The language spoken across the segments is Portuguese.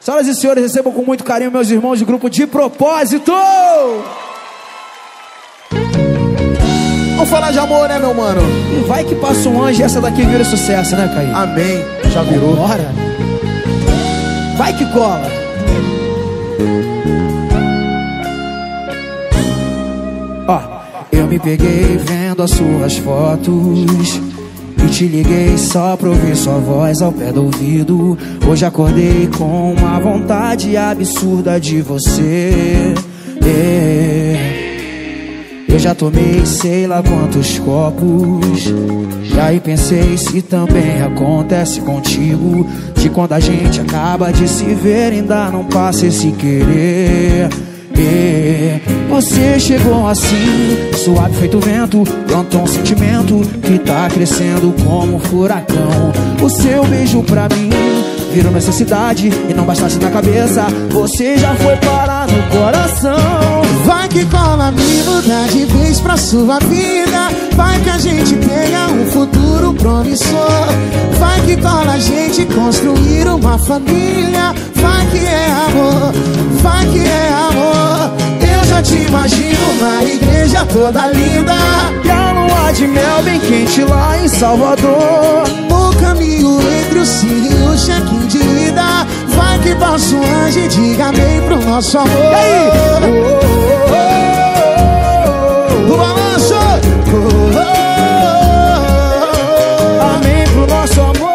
Senhoras e senhores, recebam com muito carinho meus irmãos de grupo De Propósito. Vamos falar de amor, né, meu mano? E vai que passa um anjo e essa daqui vira sucesso, né, Caí? Amém. Já virou. Bora. Vai que cola. Ó, eu me peguei vendo as suas fotos e te liguei só pra ouvir sua voz ao pé do ouvido. Hoje acordei com uma vontade absurda de você. Eu já tomei sei lá quantos copos, e aí pensei se também acontece contigo, de quando a gente acaba de se ver ainda não passa esse querer. Você chegou assim, suave feito vento, plantou um sentimento que tá crescendo como um furacão. O seu beijo pra mim virou necessidade, e não bastasse na cabeça, você já foi parar no coração. Vai que cola, me mudar de vez pra sua vida. Vai que a gente tenha um futuro promissor. Vai que cola a gente construir uma família. Vai que é amor, vai que é amor. Eu já te imagino na igreja toda linda, e a lua de mel bem quente lá em Salvador. no caminho entre o sim e o check-in de ida. Vai que passa um anjo e diga amém pro nosso amor. E aí? O balanço. Amém pro nosso amor.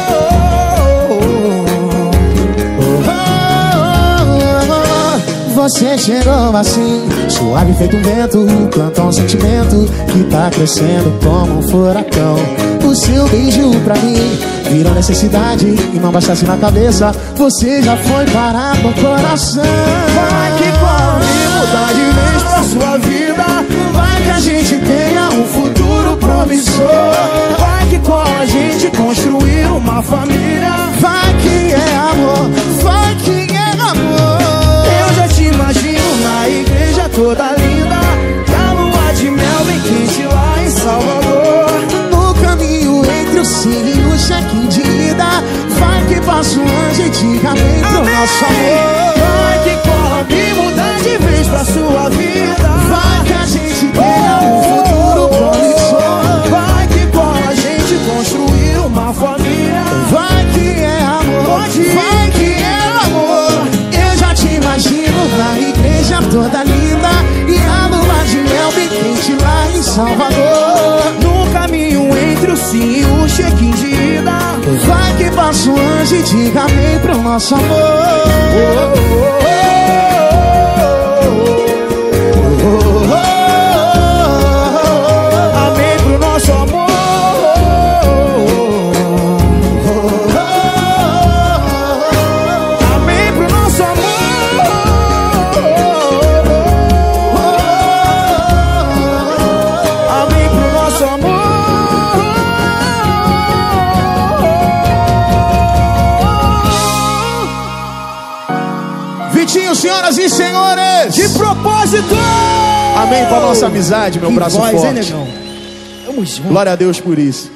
Você chegou assim, suave feito um vento, plantou um sentimento que tá crescendo como um furacão. O seu beijo pra mim virou necessidade, e não bastasse na cabeça, você já foi parar no coração. Vai que cola, me mudar de vez pra sua vida. Vai que a gente tenha um futuro promissor. Vai que cola, a gente construir uma família. Vai que é amor, vai que é amor. Eu já te imagino na igreja toda linda, e a lua de mel bem quente lá em Salvador. No caminho entre o sim e o check-in de ida. Vai que passa um anjo e diga amém pro nosso amor. Vai que cola, me mudar de vez pra sua vida. Vai que a gente tenha um futuro promissor. Vai que cola, a gente construir uma família. Vai que é amor, vai que é amor. Eu já te imagino na igreja toda linda, e a lua de mel bem quente lá em Salvador. No caminho entre o sim e o check-in de ida. Vai que passa um anjo e diga amém pro nosso amor. Amém pro nosso amor. Amém pro nosso amor. Amém pro nosso amor. Vitinho, senhoras e senhores. De propósito. Amém pra nossa amizade, meu Que braço voz, forte. hein, negão? Tamo junto. Glória a Deus por isso.